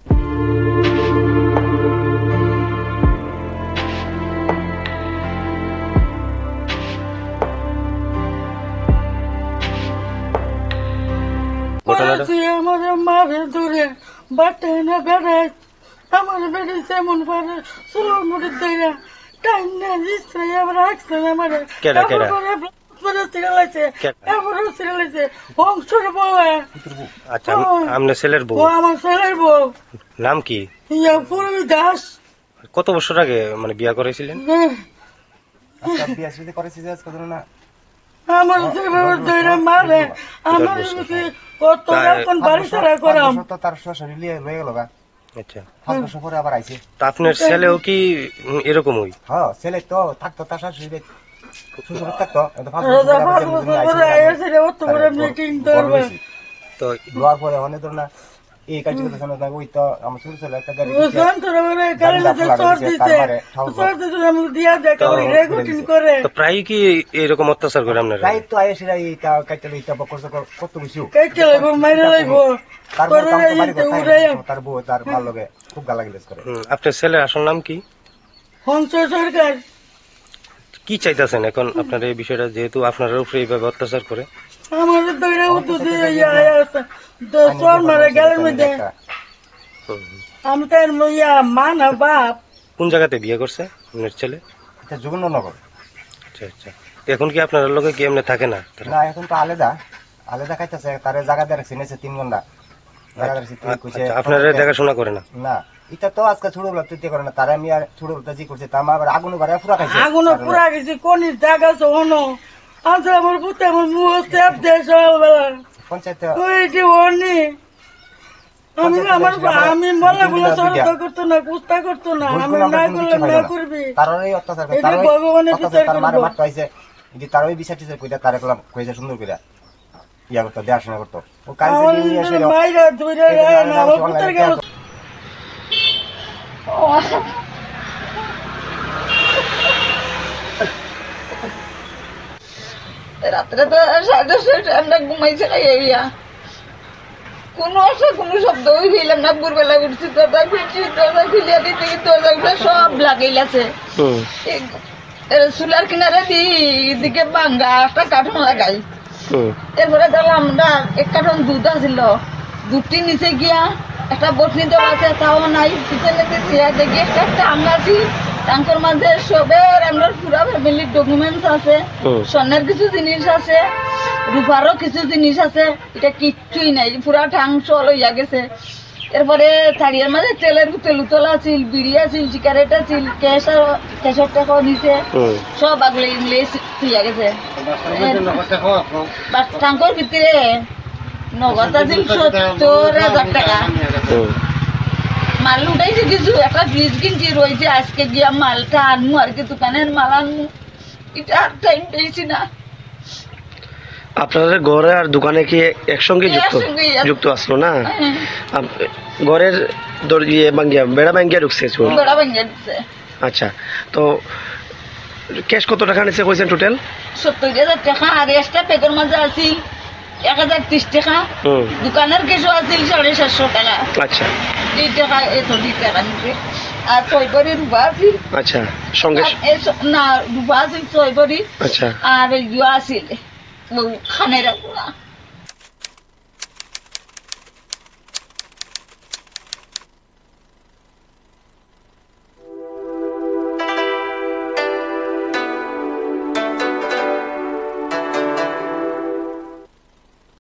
ঘটনাটা তুই আমার মারে ধরে বাটে না বেড়াই আমার বেড়ে যেমন পারে ষোলো মুড়ি দইরা টাইম না ইস্ত্রাই আবার রাখছে না আমার কেডা, কেডা? সিরিয়ালাইছে কেডা? এবারও সিরিয়ালাইছে বংশর বউ আচ্ছা আম- আপনার ছেলের বউ ও আমার ছেলের বউ নাম কি? ইয়া পুরবি দাস কত বছর আগে মানে বিয়া করেছিলেন? আচ্ছা বিয়ে শুরু করেছি যে আজকে ধরো না আমার যেভাবে দইরা মারে আমার বুঝি কত এখন বাড়ি ছাড়া করাম তো তার শ্বশুর লিয়ে রয়ে গেল গা আচ্ছা পাঁচ বছর পরে আবার আইছে। তা আপনার ছেলেও কি উম, এরকমই? হ্যাঁ ছেলে তো থাকতো তার শাশুড়ি শ্বশুর থাকতো কিন্তু পাঁচ বছর রোজা পরে আবার পাঁচ যেমন বছর যেমন করে আইছে, আইসে রে অত বড় মিটিং করবে তো দেওয়ার পরে অনেক ধর না এই কাজ করতে শোনা ওই তো আমার ছোট ছেলে একটা গাড়ি দিছে, বুঝলাম তোরা বলে গাড়ি গাড়িটা দিতে খোলা চর রয়েছে, দিতে তারপরে ঠাউর চর দিতে আমি দিয়া দেখা ওই রেকর্ডিং করে তো প্রায় কি এরকম অত্যাচার করে আপনারা? তাই তো আইসিরা এইটা কাইতে লইতা বকর সকর কত কিছু কেটে লাগবো মাইরে লাগবো তার বউ তোরা কাম তো বাড়ি এইতে করতে উড়ে তার বউ তার মার লগে খুব গালাগালিজ করে। হুম, আপনার ছেলের আসল নাম কি? হংস সরকার কি চাইতেছেন এখন আপনার এই বিষয়টা, যেহেতু আপনার উপরে এইভাবে অত্যাচার করে? আমার দইরা উঠু দিয়ে ইয়া আছে তো চর মারে গেলের মধ্যে হুম, হুম। আমি তার ইয়া মা না বাপ কোন জায়গাতে বিয়ে করছে আপনার ছেলে? এটা যোগেন্দ্রনগর। আচ্ছা আচ্ছা তো এখন কি আপনার লোকে কি এমনি থাকে না তারা? না এখন তো আলাদা আলাদা খাইতেছে তারে জায়গা দিয়ে রাখছে নিয়েছে তিন ঘন্টা জায়গা দিয়ে রাখছে, তুই কইছে আচ্ছা, আপনারা দেখাশোনা করে না? না এটা তো আজকে ছোটবেলা তুই করে না তারা আমি আর ছোটবেলা জি করছে তার মা আবার আগুন বাড়া পুরা খাইছে আগুনে পুরা গেছে কোনির জায়গা শোনো আজ আমার পুতে আমার মুখ চাপ দেয় সকালবেলা পঞ্চায়েত ওই যে অনি আমি আমার আমি বলে বলে সরকার করতো না কুস্তা করতো না আমি না করলে না করবি তার এই অত্যাচার করে, এটা তার ওই ভগবানের অত্যাচার, বিচার তার মারে করবো। মারতে হয়েছে যে তার ওই বিচার টিচার কইটা তারে কলাম কইছে সুন্দর করে ইয়া করতো দেখাশোনা করতো ও কাজ আমার দিয়ে এসে মাইরা ধরে না আমার পুত্র গেল রাত্রে তো সাড়ে দশটা ঠান্ডা ঘুমাইছে খাইয়া কোনো আসা কোনো শব্দ ওই হইলাম না, ভোরবেলা উঠছি দরজা খুলছি দরজা খুলিয়া দিতে দরজা উঠে সব লাগাইলাছে হুম, চুলার কিনারে দি এদিকে বাঙ্গা একটা কার্টুন লাগাই হুম। এরপরে দেখলাম না এক কার্টুন দুধ আছিল দুধটি নিচে গিয়া একটা বটনি দেওয়া আছে তাও নাই পিছনে চেয়ার দেখি একটা টাং আছে টাঙ্কর মাঝে সবের আমরা পুরা ফ্যামিলির ডকুমেন্টস আছে হুম। স্বর্ণের কিছু জিনিস আছে রূপারও কিছু জিনিস আছে এটা কিচ্ছুই নাই পুরা টাং সল হইয়া গেছে। এরপরে থাড়িয়ার মাঝে তেলের তেল উতলা আছিল বিড়ি আছিল সিগারেট আছিল ক্যাশার ক্যাশার টাকাও নিছে হুম। সব আগলে ইংলিশ হইয়া গেছে। বাট টাঙ্কর ভিতরে নগদ আছিল সত্তর হাজার টাকা হুম। মাল উঠাইছে কিছু একটা ফ্রিজ কিনছি রয়েছে আজকে গিয়া মালটা আনমু আর কি দোকানের মাল আনমু এটা আর টাইম পেয়েছি না। আপনাদের ঘরে আর দোকানে কি একসঙ্গে যুক্ত একসঙ্গেই আছে। যুক্ত আসলো না? হ্যাঁ, আপ- ঘরের দর- ইয়ে ভাঙ্গিয়া বেড়া ভাঙ্গিয়া ঢুকছে চোর। বেড়া ভেঙে দিচ্ছে আচ্ছা তো ক্যাশ কত টাকা নিছে কইছেন টোটাল? সত্তর হাজার টাকা আর এক্সট্রা পেকের মাঝে আছিল এক হাজার ত্রিশ টাকা হুম। দোকানের কিছু আছিল সাড়ে সাতশো টাকা আচ্ছা দুই টাকা এত দুই টাকা নিচ্ছে আর ছয় বড়ি রুবা আছিল আচ্ছা সঙ্গে আর এস- না রুবা আছিল ছয় বড়ি আচ্ছা আর ইয়া আছিল খানের